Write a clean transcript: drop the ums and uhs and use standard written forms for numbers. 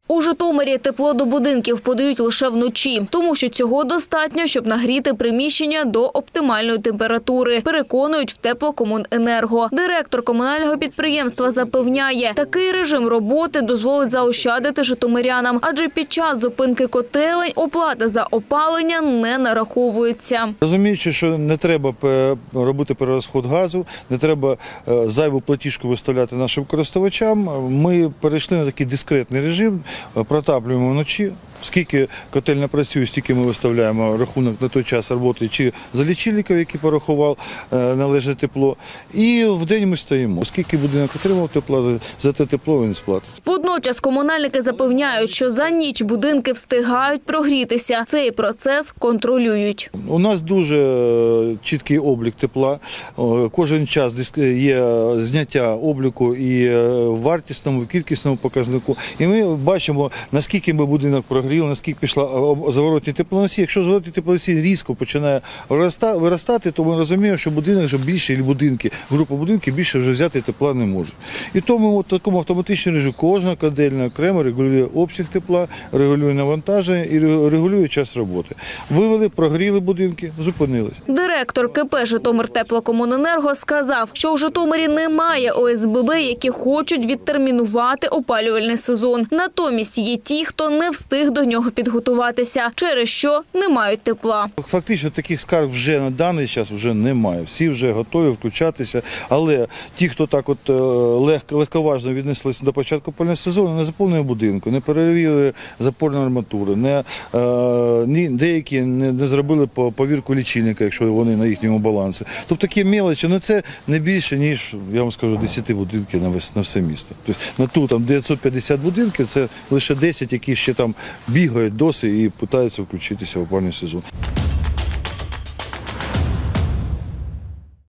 У Житомирі тепло до будинків подають лише вночі, тому що цього достатньо, щоб нагріти приміщення до оптимальної температури, переконують в Теплокомуненерго. Директор комунального підприємства запевняє, такий режим роботи дозволить заощадити житомирянам, адже під час зупинки котелень оплата за опалення не нараховується. Розуміючи, що не треба робити перерозход газу, не треба зайву платіжку виставляти нашим користувачам, ми перейшли на такий дискретний режим, протаплюємо вночі. Скільки котельня працює, стільки ми виставляємо рахунок на той час роботи чи за лічильників, який порахував належне тепло. І вдень ми стоїмо. Скільки будинок отримав тепла, за те тепло він сплатить. Водночас комунальники запевняють, що за ніч будинки встигають прогрітися. Цей процес контролюють. У нас дуже чіткий облік тепла. Кожен час є зняття обліку і в вартісному, і в кількісному показнику. І ми бачимо, наскільки ми будинок прогріли, наскільки пішла заворотні теплоносій. Якщо заворотні теплоносій різко починає виростати, то ми розуміємо, що будинок вже більше, і будинки, група будинків більше вже взяти тепла не може. І тому в такому автоматичному режимі кожна котельня окремо регулює обсяг тепла, регулює навантаження і регулює час роботи. Вивели, прогріли будинки, зупинились. Директор КП «Житомиртеплокомуненерго» сказав, що у Житомирі немає ОСББ, які хочуть відтермінувати опалювальний сезон. Натомість є ті, хто не встиг до нього підготуватися, через що не мають тепла. Фактично таких скарг вже на даний час вже немає. Всі вже готові включатися, але ті, хто так от легковажно віднеслися до початку опалювального сезону, не заповнили будинку, не перевірили запорну арматуру, деякі не зробили повірку лічильника, якщо вони на їхньому балансі. Тобто такі мелочі, це не більше, ніж, я вам скажу, 10 будинків на все місто. Тобто на 950 будинків це лише 10, які ще там бігають досі і намагаються включитися в опалювальний сезон.